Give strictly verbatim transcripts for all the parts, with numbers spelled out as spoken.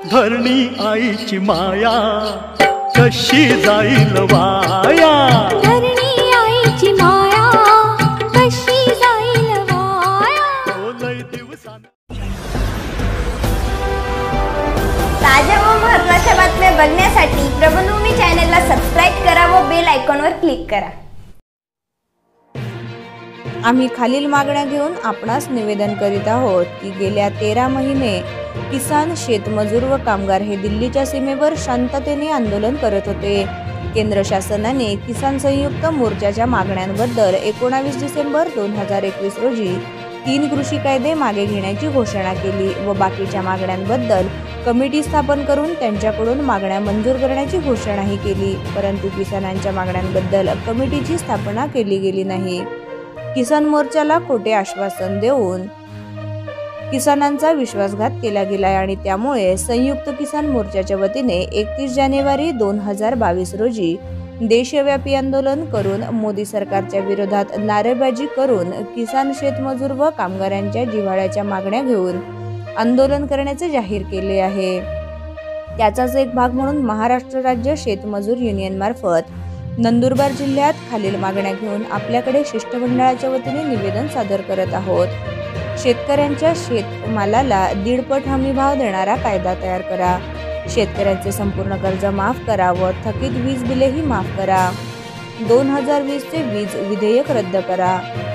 धरणी आईची माया कशी जाईल वाया, धरणी आईची माया कशी जाईल वाया। ताज्या व महत्त्वाच्या बातम्या बघण्यासाठी प्रबंधभूमी चॅनलला सबस्क्राईब करा व बेल आयकॉनवर क्लिक करा। आम्ही खालील मागण्या घेऊन आपणास निवेदन करीत आहोत की गेल्या तेरा महिने किसान, शेतमजूर व कामगार हे दिल्लीच्या सीमेवर शांततेने आंदोलन करत होते। केंद्र शासनाने किसान संयुक्त मोर्चाच्या मागण्यांबद्दल एकोणावीस डिसेंबर दोन हजार एकवीस रोजी तीन कृषी कायदे मागे घेण्याची घोषणा केली व बाकीच्या मागण्यांबद्दल कमिटी स्थापन करून त्यांच्याकडून मागण्या मंजूर करण्याची घोषणाही केली। परंतु किसानांच्या मागण्यांबद्दल कमिटीची स्थापना केली गेली नाही। किसान मोर्चाला खोटे आश्वासन देऊन किसानांचा विश्वासघात केला गेलाय आणि त्यामुळे संयुक्त किसान मोर्चाच्या वतीने एकतीस जानेवारी दोन हजार बावीस रोजी देशव्यापी आंदोलन करून मोदी सरकारच्या विरोधात नारेबाजी करून किसान, शेतमजूर व कामगारांच्या जिव्हाळ्याच्या मागण्या घेऊन आंदोलन करण्याचे जाहीर केले आहे। त्याचाच एक भाग म्हणून महाराष्ट्र राज्य शेतमजूर युनियन मार्फत नंदुरबार जिल्ह्यात खालील मागण्या घेऊन आपल्याकडे शिष्टमंडळाच्या वतीने निवेदन सादर करत आहोत। शेतकऱ्यांच्या शेतमालाला दीडपट हमी भाव देणारा कायदा तयार करा, शेतकऱ्यांचे संपूर्ण कर्ज माफ करा व थकीत वीज बिलेही माफ करा, दोन हजार वीस चे वीज विधेयक रद्द करा,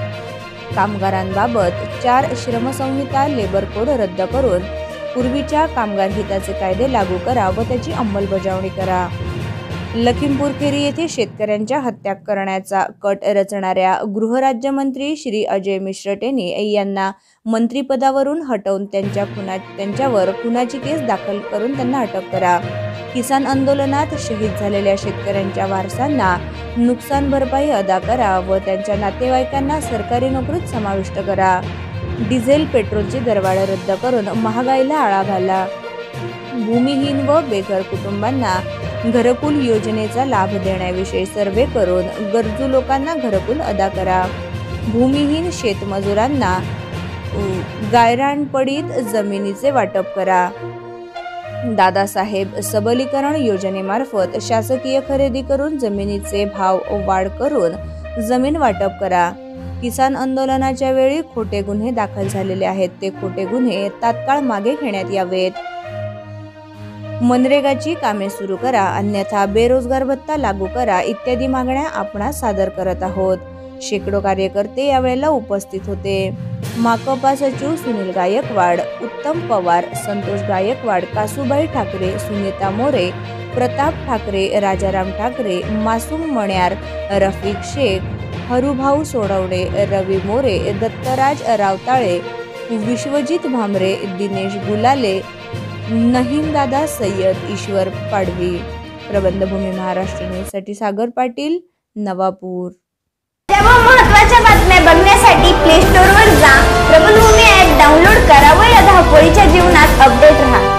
कामगारांबाबत चार श्रमसंहिता लेबर कोड रद्द करून पूर्वीच्या कामगार हिताचे कायदे लागू करा व त्याची अंमलबजावणी करा, लखीमपूर खेरी येथे शेतकऱ्यांच्या हत्या करण्याचा कट रचणाऱ्या गृहराज्यमंत्री श्री अजय मिश्रटेनी यांना मंत्रिपदावरून हटवून त्यांच्या खुना त्यांच्यावर खुनाची केस दाखल करून त्यांना अटक करा, किसान आंदोलनात शहीद झालेल्या शेतकऱ्यांच्या वारसांना नुकसान भरपाई अदा करा व त्यांच्या नातेवाईकांना सरकारी नोकरीत समाविष्ट करा, डिझेल पेट्रोलची दरवाढ रद्द करून महागाईला आळा घाला, भूमिहीन व बेघर कुटुंबांना घरकुल योजनेचा लाभ देण्याविषयी सर्वे करून गरजू लोकांना घरकुल अदा करा, भूमिहीन शेतमजुरांना गायरानपडीत जमिनीचे वाटप करा, दादासाहेब सबलीकरण योजनेमार्फत शासकीय खरेदी करून जमिनीचे भाव वाढ करून जमीन वाटप करा, किसान आंदोलनाच्या वेळी खोटे गुन्हे दाखल झालेले आहेत ते खोटे गुन्हे तात्काळ मागे घेण्यात यावेत, मनरेगाची कामे सुरू करा अन्यथा बेरोजगार भत्ता लागू करा इत्यादी मागण्या आपणास सादर करत आहोत। शेकडो कार्यकर्ते यावेळेला उपस्थित होते। माकपा सचिव सुनील गायकवाड, उत्तम पवार, संतोष गायकवाड, कासूबाई ठाकरे, सुनीता मोरे, प्रताप ठाकरे, राजाराम ठाकरे, मासूम मण्यार, रफिक शेख, हरुभाऊ सोडवणे, रवी मोरे, दत्तराज रावताळे, विश्वजित भामरे, दिनेश गुलाले, नहीमदादा सय्यद, ईश्वर पाडवी। प्रबंधभूमी महाराष्ट्र न्यूजसाठी सागर पाटील, नवापूर। तेव्हा महत्त्वाच्या बातम्या बघण्यासाठी प्ले स्टोअरवर जा, प्रबंधभूमी ॲप डाउनलोड करा व या धावपळीच्या जीवनात अपडेट राहा।